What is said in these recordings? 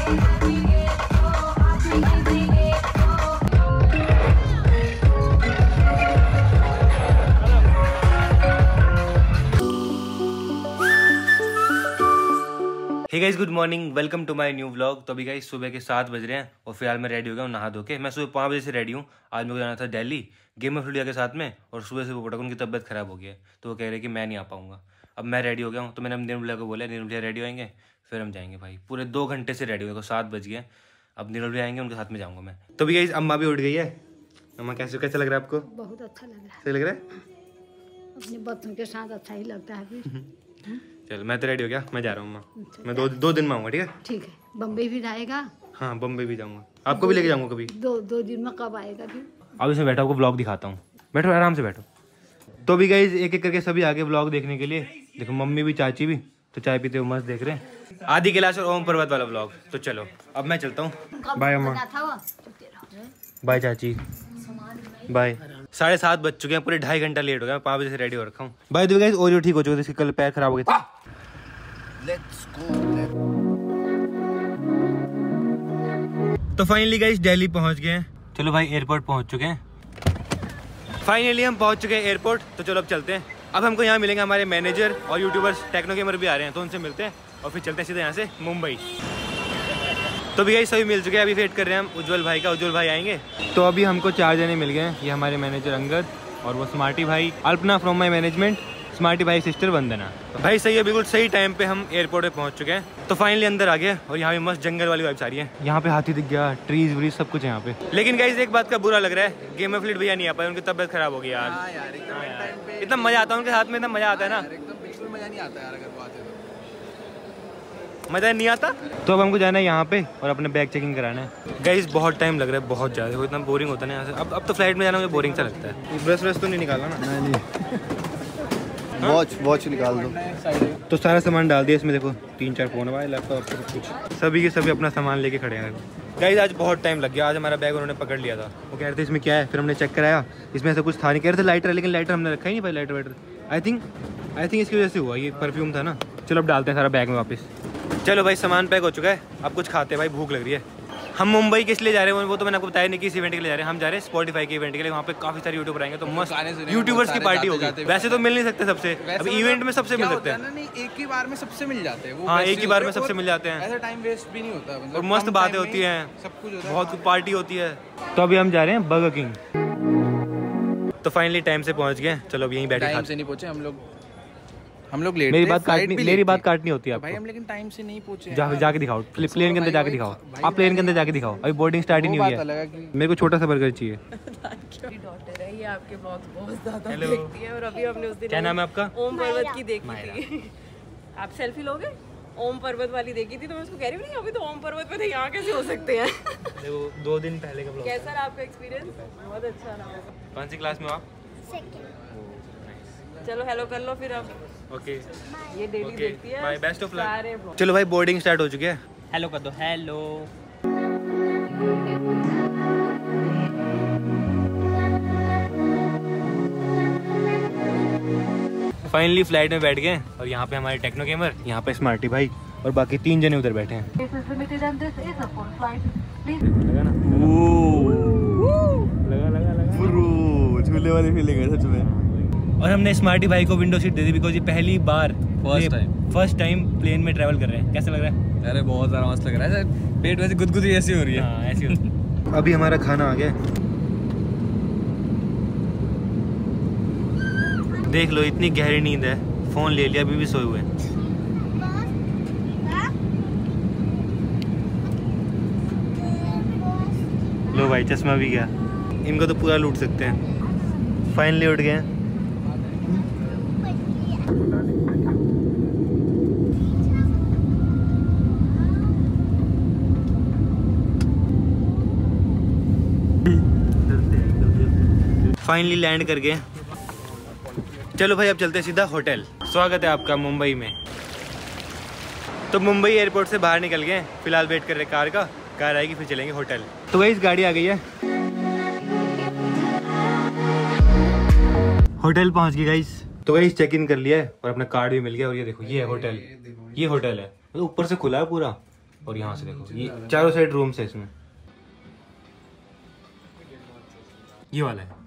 Hey guys, good morning, welcome to my new vlog. तो अभी guys सुबह के 7 बज रहे हैं और फिलहाल मैं रेडी हो गया हूँ नहा धो के। मैं सुबह 5 बजे से रेडी हूँ। आज मेरे को जाना था दिल्ली गेम ऑफ इंडिया के साथ में, और सुबह से वो पटा उनकी तबियत खराब हो गई है, तो वो कह रहे कि मैं नहीं आ पाऊंगा। अब मैं रेडी हो गया हूँ, तो मैंने नीरव भैया को बोला नीरव भैया रेडी होएंगे फिर हम जाएंगे। भाई पूरे 2 घंटे से रेडी हो गए, 7 बज गए। अब नीरव भैया आएंगे, उनके साथ में जाऊँगा मैं। तो भी गाइस अम्मा भी उठ गई है। अम्मा कैसा लग रहा है आपको? बहुत अच्छा लग रहा है। सही लग रहा है? अपने बच्चों के साथ अच्छा ही लगता है फिर। चलो मैं तो रेडी हो गया, मैं जा रहा हूँ अम्मा। मैं दो दिन में आऊँगा, ठीक है? ठीक है। बम्बई भी जाएगा? हाँ, बम्बई भी जाऊँगा। आपको भी लेके जाऊँगा कभी। दो दिन में कब आएगा फिर? अब इसमें बैठा, आपको ब्लॉग दिखाता हूँ। बैठो, आराम से बैठो। तो भी गाइस एक एक करके सभी आगे ब्लॉग देखने के लिए। देखो मम्मी भी चाची भी तो चाय पीते हुए मस्त देख रहे हैं। आदि कैलाश और ओम पर्वत वाला ब्लॉग। तो चलो अब मैं चलता हूँ। बाय अम्मा, बाय चाची, बाय। 7:30 बज चुके हैं, पूरे 2.5 घंटा लेट हो गया। 5 बजे से रेडी हो रखा हूँ। By the way guys, Oreo ठीक हो चुका था, इसके कल पैर खराब हो गए थे। Let's go. तो फाइनली गाइस दिल्ली पहुंच गए हैं। चलो भाई एयरपोर्ट पहुंच चुके हैं। फाइनली हम पहुंच चुके हैं एयरपोर्ट। तो चलो अब चलते हैं। अब हमको यहाँ मिलेंगे हमारे मैनेजर और यूट्यूबर्स, टेक्नो गेमर भी आ रहे हैं, तो उनसे मिलते हैं और फिर चलते हैं सीधे यहाँ से मुंबई। तो भी गाइस सभी मिल चुके हैं, अभी वेट कर रहे हैं हम उज्जवल भाई का। उज्जवल भाई आएंगे। तो अभी हमको 4 जने मिल गए हैं। ये हमारे मैनेजर अंगद, और वो स्मार्टी भाई, Alpana from my management, Smarty भाई सिस्टर वंदना। तो भाई सही है, बिल्कुल सही टाइम पे हम एयरपोर्ट पे पहुंच चुके हैं। तो फाइनली अंदर आ गए, और यहाँ पे मस्त जंगल वाली वाइब्स आ रही है। यहाँ पे हाथी दिख गया, ट्रीज व्रीज सब कुछ है यहाँ पे। लेकिन गाइस एक बात का बुरा लग रहा है, गेम ऑफ फ्लीट भैया नहीं आ पाए, उनकी तबियत खराब हो गई यार। इतना मजा आता है उनके साथ में, इतना मजा आता है ना। बिल्कुल मजा नहीं आता यार, अगर वो आते तो मजा नहीं आता। तो अब हमको जाना है यहाँ पे और अपने बैग चेकिंग कराना है। गाइस बहुत टाइम लग रहा है, बहुत ज़्यादा। इतना बोरिंग होता है ना यहाँ से। अब तो फ्लाइट में जाना मुझे बोरिंग सा लगता है। ब्रश तो नहीं निकाला ना? नहीं। वॉच निकाल दो। तो सारा सामान डाल दिया इसमें। देखो 3-4 फोन है, लैपटॉप, सब कुछ। सभी के सभी अपना सामान लेके खड़े हैं। गाइस आज बहुत टाइम लग गया। आज हमारा बैग उन्होंने पकड़ लिया था। वो कह रहे थे इसमें क्या है, फिर हमने चेक कराया, इसमें ऐसा कुछ था नहीं। कह रहे थे लाइटर है, लेकिन लाइटर हमने रखा ही नहीं भाई। लाइटर वाइटर आई थिंक इसकी वजह से हुआ, ये परफ्यूम था ना। चलो अब डालते हैं सारा बैग में वापस। चलो भाई सामान पैक हो चुका है, अब कुछ खाते हैं भाई, भूख लग रही है। हम मुंबई किस लिए जा रहे हैं वो तो मैंने आपको बताया नहीं, किस इवेंट के लिए जा रहे हैं। हम जा रहे हैं स्पॉटिफाई के इवेंट के लिए। वहाँ पे काफी सारे यूट्यूबर आएंगे, तो मस्त यूट्यूबर्स की पार्टी होगी। वैसे तो मिल नहीं सकते सबसे, अब इवेंट में सबसे मिल सकते हैं। नहीं, एक ही बार में सबसे मिल जाते हैं। हाँ, एक ही बार में सबसे मिल जाते हैं। ऐसा टाइम वेस्ट भी नहीं होता, और मस्त बातें होती हैं, सब कुछ होता है, बहुत पार्टी होती है। तो अभी हम जा रहे हैं बर्गर किंग। तो फाइनली टाइम से पहुँच गए। चलो अब यहीं बैठे। टाइम से नहीं पहुंचे हम लोग लेट। मेरी बात काटनी होती है भाई, हम लेकिन टाइम से नहीं पहुंचे। जाके दिखाओ, प्लेन के अंदर जाके दिखाओ। आप प्लेन के अंदर जाके दिखाओ, अभी बोर्डिंग स्टार्ट ही नहीं हुई है। मेरे को छोटा सा बर्गर चाहिए। डॉटर है, ये आपके ब्लॉग्स बहुत ज्यादा देखती है, और अभी हमने उस दिन क्या नाम है आपका? ओम पर्वत की देखी थी। आप सेल्फी लोगे? ओम पर्वत वाली देखी थी, तो मैं उसको कह रही हूँ नहीं अभी तो ओम पर्वत पे थे, यहाँ कैसे हो सकते हैं? देखो 2 दिन पहले का ब्लॉग। कैसा रहा आपका एक्सपीरियंस? बहुत अच्छा रहा। कौन सी क्लास में हो आप? चलो हेलो कर लो फिर अब। ओके, ये डेली देखती है। बाय, बेस्ट ऑफ सारे लक। चलो भाई बोर्डिंग स्टार्ट हो चुकी है। हेलो कर दो, हेलो। फाइनली फ्लाइट में बैठ गए, और यहाँ पे हमारे टेक्नो गेमर, यहाँ पे स्मार्टी भाई, और बाकी 3 जने उधर बैठे हैं। लगा झूले वाली फीलिंग है सच में। और हमने स्मार्टी भाई को विंडो सीट दे दी, बिकॉज ये पहली बार फर्स्ट टाइम प्लेन में ट्रैवल कर रहे हैं। कैसा लग रहा है? अरे बहुत ज़्यादा मस्त लग रहा है, पेट वैसे गुदगुदी ऐसी हो रही है। हाँ, ऐसी होती है। अभी हमारा खाना आ गया, देख लो। इतनी गहरी नींद है, फोन ले लिया, अभी भी सोए हुए हैं। लो भाई चश्मा भी गया, इनको तो पूरा लूट सकते हैं। फाइनली उठ गए। फाइनली लैंड कर गए। चलो भाई अब चलते हैं सीधा होटल। स्वागत है आपका मुंबई में। तो मुंबई एयरपोर्ट से बाहर निकल गए, फिलहाल वेट कर रहे कार का। कार आएगी फिर चलेंगे होटल। तो गाइस गाड़ी आ गई है, होटल पहुंच गए गाइस। तो गाइस चेक इन कर लिया है और अपना कार्ड भी मिल गया। और ये देखो, ये है होटल, ये होटल है। तो ऊपर से खुला है पूरा, और यहाँ से देखो ये चारों साइड रूम्स है इसमें। ये वाला है।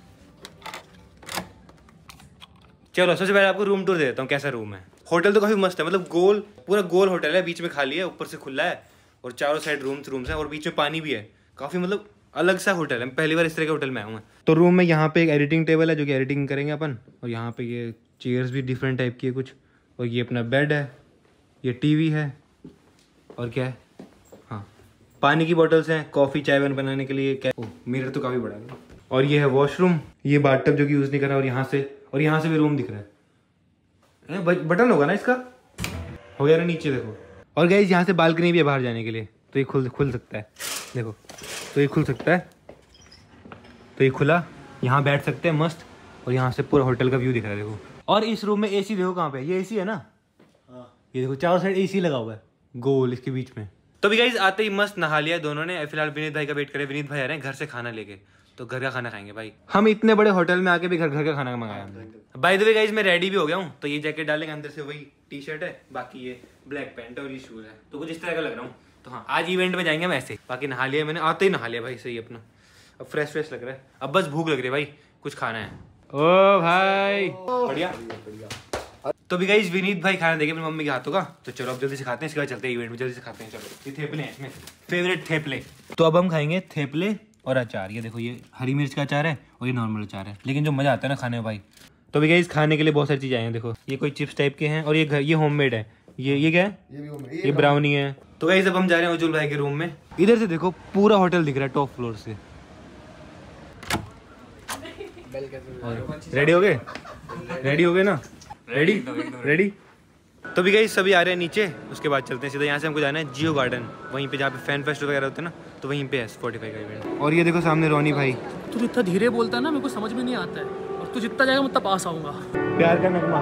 चलो सबसे पहले आपको रूम टूर दे देता हूँ कैसा रूम है। होटल तो काफी मस्त है, मतलब गोल, पूरा गोल होटल है, बीच में खाली है, ऊपर से खुला है और चारों साइड रूम्स है और बीच में पानी भी है। काफी मतलब अलग सा होटल है, पहली बार इस तरह के होटल में आया हूँ। तो रूम में यहाँ पे एक एडिटिंग टेबल है जो कि एडिटिंग करेंगे अपन, और यहाँ पे ये चेयर्स भी डिफरेंट टाइप की है कुछ, और ये अपना बेड है, ये टीवी है, और क्या है, हाँ पानी की बॉटल्स हैं, कॉफ़ी चाय बनाने के लिए। क्या मिरर तो काफ़ी बड़ा है। और ये है वॉशरूम, ये बाथटब जो कि यूज़ नहीं कर रहा, और यहाँ से भी रूम दिख रहा है। बटन होगा ना इसका, हो गया ना नीचे देखो। और गाइस यहाँ से बालकनी भी है बाहर जाने के लिए, तो ये खुल सकता है, देखो तो ये खुल सकता है, तो ये खुला, यहाँ बैठ सकते हैं मस्त, और यहाँ से पूरा होटल का व्यू दिख रहा है देखो। और इस रूम में एसी देखो कहाँ पे, ये एसी है ना, ये देखो चारों साइड एसी लगा हुआ है गोल इसके बीच में। तो भी गाइस आते ही मस्त नहा लिया दोनों ने। फिलहाल विनीत भाई का वेट करें, विनीत भाई आ रहे हैं घर से खाना लेके, तो घर का खाना खाएंगे भाई। हम इतने बड़े होटल में आके भी घर का खाना मंगाया हमने। बाय द वे गाइस मैं रेडी भी हो गया हूँ, तो ये जैकेट डालेंगे, अंदर से वही टी शर्ट है, बाकी ये ब्लैक पैंट और ये शूज है, तो कुछ इस तरह का लग रहा हूँ। तो हाँ आज इवेंट में जाएंगे हम ऐसे। बाकी नहा लिया मैंने, आते ही नहा लिया भाई, सही अपना, अब फ्रेश लग रहा है। अब बस भूख लग रही है भाई, कुछ खाना है। ओ भाई बढ़िया। तो भी गाइस विनीत भाई खाना देंगे अपनी मम्मी के हाथों का, तो चलो अब जल्दी से खाते हैं, इसके बाद चलते हैं इवेंट में, जल्दी से खाते हैं। चलो ये थेपले हैं इसमें, फेवरेट थेपले। तो अब हम खाएंगे थेपले और अचार। ये देखो ये हरी मिर्च का अचार है और ये नॉर्मल अचार है, लेकिन जो मजा आता है ना खाने में भाई। तो भी गाइस खाने के लिए बहुत सारी चीजें आई हैं, देखो ये कोई चिप्स टाइप के हैं, और ये होममेड है, ये क्या है, ये ब्राउनी है। तो गाइस अब हम जा रहे हैं उज्जवल भाई के रूम में। इधर से देखो पूरा होटल दिख रहा है टॉप फ्लोर से। रेडी हो गए? रेडी हो गए ना? रेडी। तो भी गाइस सभी आ रहे हैं नीचे, उसके बाद चलते हैं सीधा। यहाँ से हमको जाना है जियो गार्डन, वहीं पे जहाँ पे फैन फेस्ट वगैरह होते हैं ना, तो वहीं पे है स्पॉटिफाई का इवेंट। और ये देखो सामने रोनी भाई। तू जितना धीरे बोलता है ना मेरे को समझ में नहीं आता है, और तू जितना जाएगा मैं उतना पास आऊंगा। प्यार का नगमा,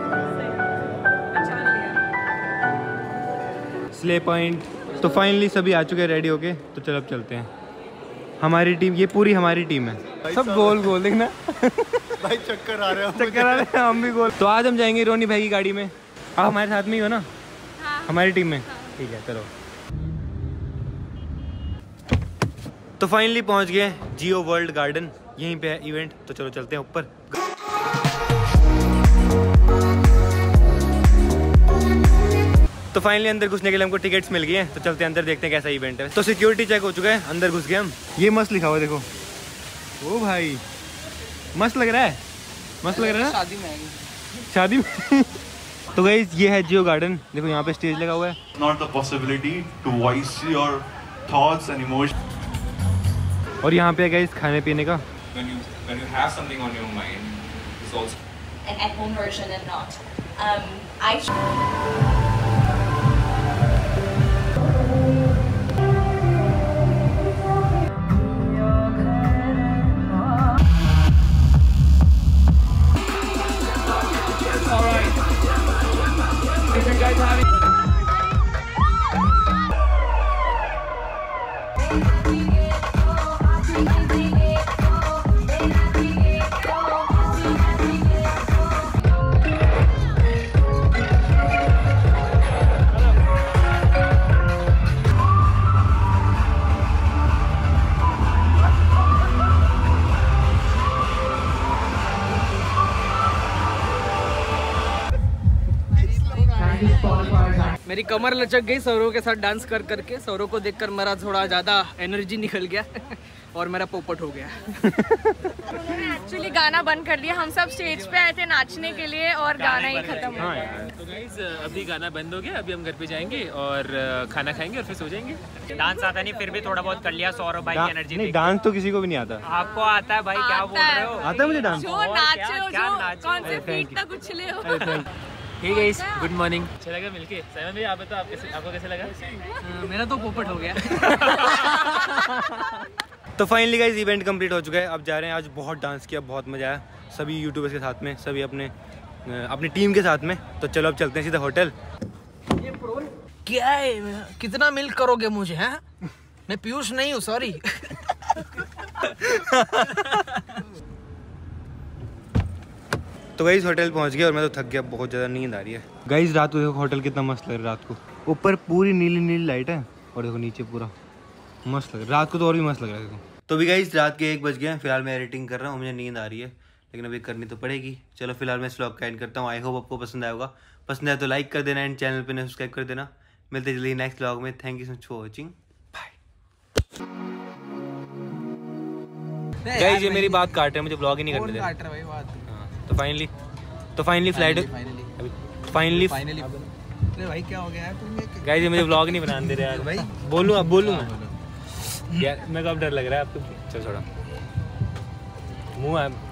स्ले पॉइंट। तो फाइनली सभी आ चुके हैं रेडी होके, तो चलो अब चलते हैं। हमारी टीम, ये पूरी हमारी टीम है, सब गोल गोल देखना भाई चक्कर आ रहे हैं हम भी गोल। तो आज हम जाएंगे रोनी भाई की गाड़ी में, आप हमारे साथ में ही हो ना? हाँ। हमारी टीम में, ठीक है चलो। तो फाइनली पहुंच गए जियो वर्ल्ड गार्डन, यहीं पे है इवेंट, तो चलो चलते हैं ऊपर। तो फाइनली अंदर घुसने के लिए हमको टिकट्स मिल गई हैं, तो चलते हैं अंदर, देखते हैं कैसा इवेंट है। तो सिक्योरिटी चेक हो चुका है, अंदर घुस गए हम। ये मस्त लिखा हुआ है देखो, ओ भाई मस्त लग रहा है, मस्त लग रहा है ना, शादी में। तो गाइस ये है जियो गार्डन, देखो यहाँ पे स्टेज लगा हुआ है। Not the possibility to voice your thoughts and emotions. और यहाँ पे है गाइस खाने पीने का। When you have something on your mind, it's also an at-home version and not. मेरी कमर लचक गई सौरव के साथ डांस कर करके। सौरव को देखकर मेरा थोड़ा ज़्यादा एनर्जी निकल गया और मेरा पोपट हो गया। एक्चुअली गाना बंद कर दिया, हम सब स्टेज पे आए थे नाचने के लिए और गाना ही खत्म हो गया। तो गाइस अभी गाना बंद हो गया, अभी हम घर पे जाएंगे और खाना खाएंगे और फिर सो जाएंगे। डांस आता नहीं, फिर भी थोड़ा बहुत कर लिया सौरभ भाई की एनर्जी। नहीं डांस तो किसी को भी नहीं आता। आपको आता है भाई, क्या बोल रहे हो? आता है मुझे डांस। जो नाचे हो, जो कौन से फीट तक उछले हो। Hey guys good morning. अच्छा लगा मिलके। साइमन भाई आप बताओ, आपको कैसे लगा? मेरा तो पोपट हो गया। तो फाइनली गाइस इवेंट कंप्लीट हो चुका है, अब जा रहे हैं। आज बहुत डांस किया, बहुत मजा आया सभी यूट्यूबर्स के साथ में, सभी अपनी टीम के साथ में। तो चलो अब चलते हैं सीधा होटल। क्या है, कितना मिल्क करोगे मुझे? हैं मैं पीयूष नहीं हूँ, सॉरी। तो गाइस होटल पहुंच गया और मैं तो थक गया, बहुत ज़्यादा नींद आ रही है। गाइस रात को देखो होटल कितना मस्त लग रहा है रात को। ऊपर पूरी नीली नीली लाइट है और देखो नीचे पूरा मस्त लग रहा है। रात को तो और भी मस्त लग रहा है देखो। तो भी गाइस रात के 1 बज गए हैं। फिलहाल मैं एडिटिंग कर रहा हूँ, मुझे नींद आ रही है लेकिन अभी करनी तो पड़ेगी। चलो फिलहाल मैं इस व्लॉग का एंड करता हूँ। आई होप आपको पसंद आएगा। पसंद आया तो लाइक कर देना एंड चैनल पे सब्सक्राइब कर देना। मिलते हैं जल्दी नेक्स्ट व्लॉग में। Thank you so much for watching. Bye guys. ये मेरी बात काट रहे हैं, मुझे व्लॉग ही नहीं करने दे रहे। काट रहा भाई बात। हां तो फाइनली फ्लाइट फाइनली अरे भाई क्या हो गया यार तुम? गाइस ये मुझे व्लॉग नहीं बनाने दे रहे यार भाई। बोलूं अब बोलूं मैं यार, मेरे को अब डर लग रहा है आपको। चलो छोड़ो मुंह